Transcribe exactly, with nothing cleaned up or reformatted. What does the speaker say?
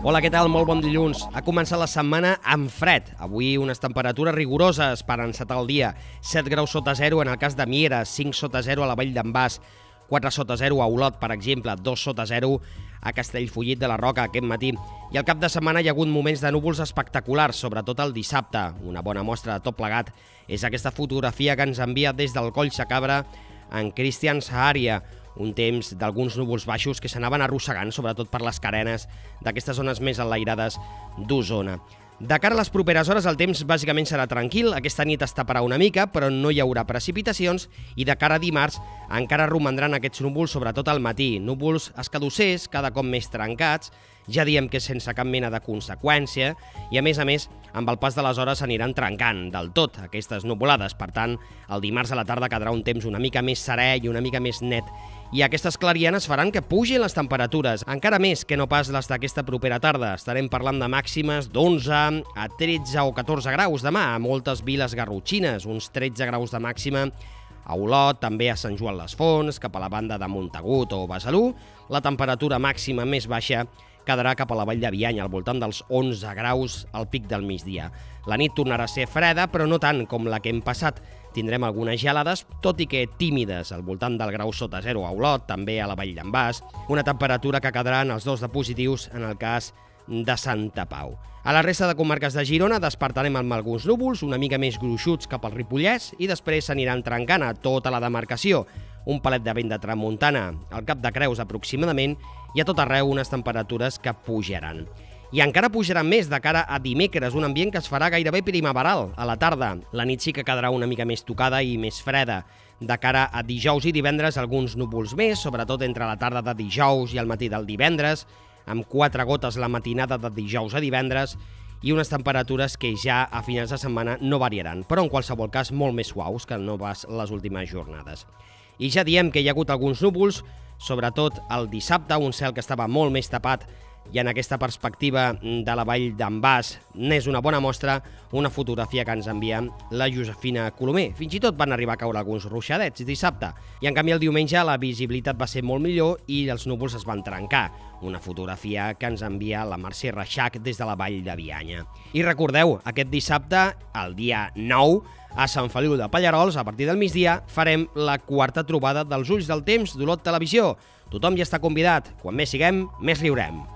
Hola, què tal? Molt bon dilluns. Ha començat la setmana amb fred. Avui unes temperatures rigoroses per encetar el dia. set graus sota zero en el cas de Mieres, cinc sota zero a la Vall d'en Bas, quatre sota zero a Olot, per exemple, dos sota zero a Castellfollit de la Roca aquest matí. I al cap de setmana hi ha hagut moments de núvols espectaculars, sobretot el dissabte. Una bona mostra de tot plegat és aquesta fotografia que ens envia des del Coll Sacabra en Cristian Saharia, un temps d'alguns núvols baixos que s'anaven arrossegant, sobretot per les carenes d'aquestes zones més enlairades d'Osona. De cara a les properes hores el temps bàsicament serà tranquil, aquesta nit es taparà una mica, però no hi haurà precipitacions, i de cara a dimarts encara romandran aquests núvols, sobretot al matí, núvols escadussers, cada cop més trencats, ja diem que sense cap mena de conseqüència, i a més a més, amb el pas de les hores s'aniran trencant del tot aquestes nuvolades. Per tant, el dimarts a la tarda quedarà un temps una mica més serè i una mica més net, i aquestes clarianes faran que pugin les temperatures, encara més que no pas les d'aquesta propera tarda. Estarem parlant de màximes d'onze a tretze o catorze graus demà, a moltes viles garrotxines, uns tretze graus de màxima a Olot, també a Sant Joan les Fonts, cap a la banda de Montagut o Besalú. La temperatura màxima més baixa quedarà cap a la Vall de Bianya, al voltant dels onze graus al pic del migdia. La nit tornarà a ser freda, però no tant com la que hem passat. Tindrem algunes gelades, tot i que tímides, al voltant del grau sota zero a Olot, també a la Vall d'en Bas, una temperatura que quedarà en els dos de positius en el cas de Santa Pau. A la resta de comarques de Girona despertarem amb alguns núvols, una mica més gruixuts cap al Ripollès, i després s'aniran trencant a tota la demarcació. Un palet de vent de tramuntana al Cap de Creus aproximadament, i a tot arreu unes temperatures que pujaran. I encara pujaran més de cara a dimecres, un ambient que es farà gairebé primaveral a la tarda. La nit sí que quedarà una mica més tocada i més freda. De cara a dijous i divendres, alguns núvols més, sobretot entre la tarda de dijous i el matí del divendres, amb quatre gotes la matinada de dijous a divendres, i unes temperatures que ja a finals de setmana no variaran, però en qualsevol cas molt més suaus que no pas les últimes jornades. I ja diem que hi ha hagut alguns núvols, sobretot el dissabte, un cel que estava molt més tapat, i en aquesta perspectiva de la Vall d'en Bas n'és una bona mostra una fotografia que ens envia la Josefina Colomer. Fins i tot van arribar a caure alguns ruixadets dissabte, i en canvi el diumenge la visibilitat va ser molt millor i els núvols es van trencar. Una fotografia que ens envia la Mercè Reixac des de la Vall de Bianya. I recordeu, aquest dissabte, el dia nou, a Sant Feliu de Pallerols, a partir del migdia, farem la quarta trobada dels Ulls del Temps d'Olot Televisió. Tothom ja està convidat. Quan més siguem, més riurem.